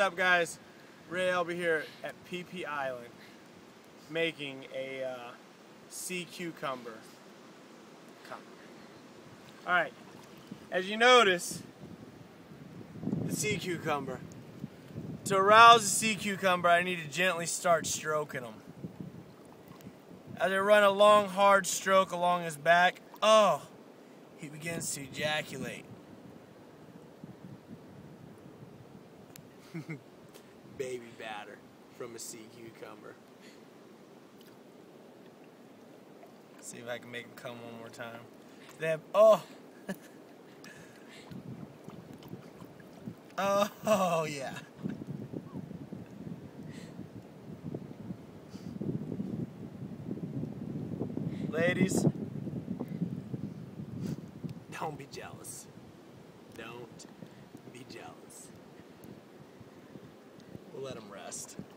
What's up, guys? Ray Elbe here at Phi Phi Island making a sea cucumber. Alright, as you notice, the sea cucumber. To arouse the sea cucumber, I need to gently start stroking him. As I run a long, hard stroke along his back, oh, he begins to ejaculate. Baby batter from a sea cucumber. See if I can make him come one more time. Then, oh, oh yeah. Ladies, don't be jealous. Don't be jealous. We'll let him rest.